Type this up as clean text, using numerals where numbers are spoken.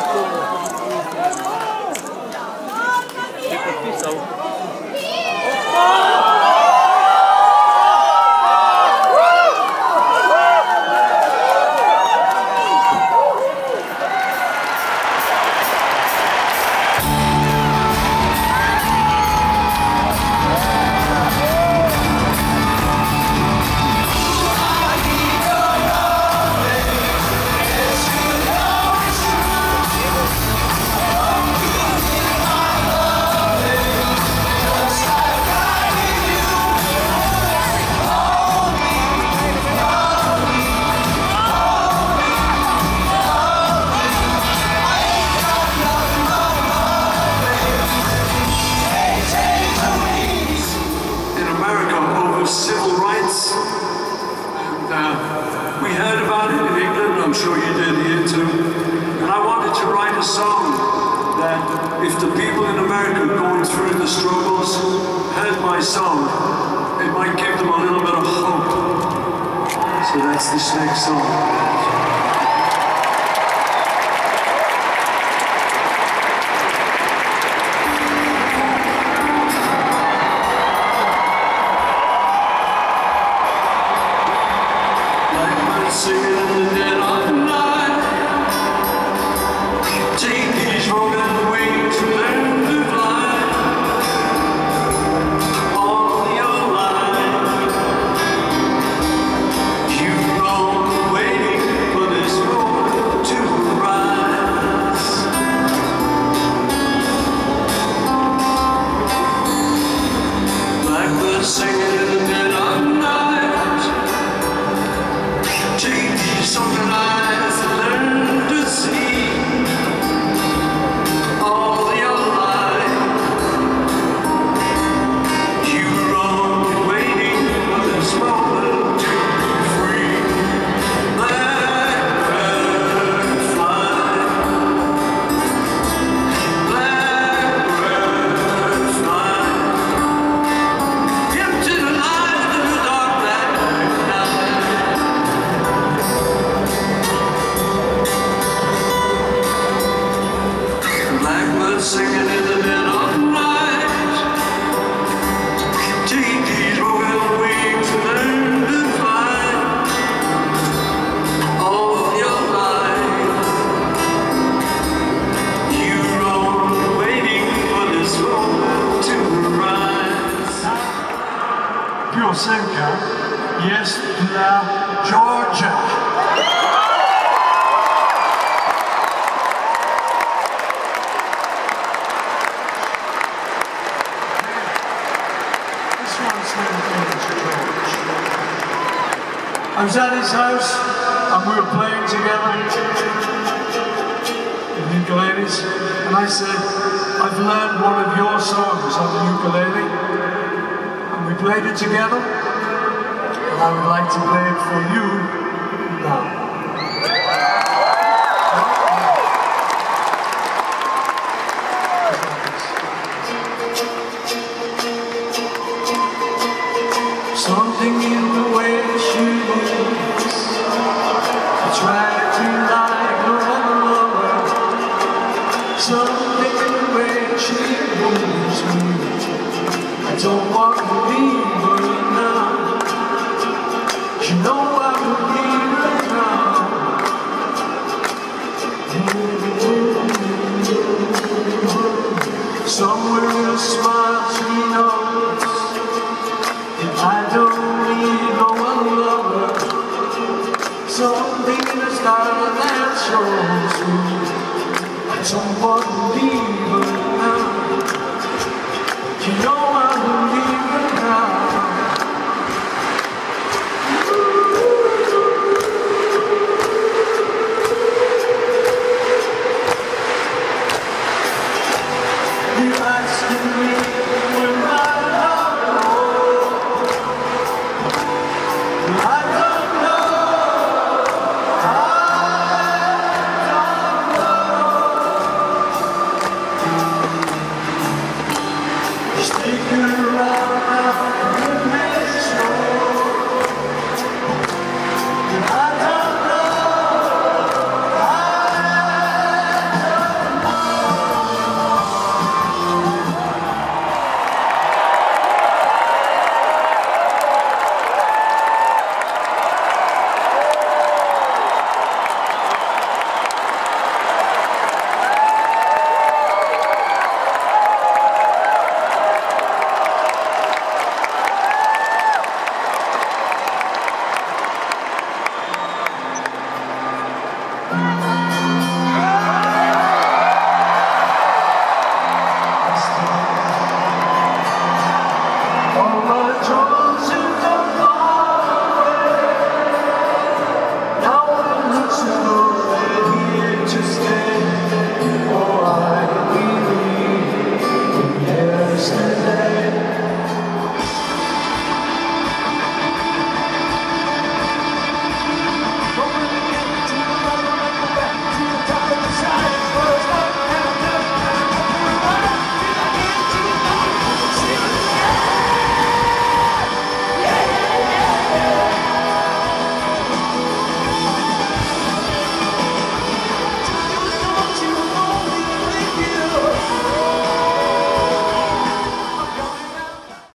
Yes, la Georgia. This one's named George. I was at his house and we were playing together in ukuleles, and I said, I've learned one of your songs on the ukulele, and we played it together. I would like to play it for you now. Something in the way she moves attracting like no other lover. Something in the way she moves me. I don't want to leave her now. You know I would leave her now. Somewhere in a smile she knows that I don't need no one lover. Something in the style that shows me I don't want to leave her now. You know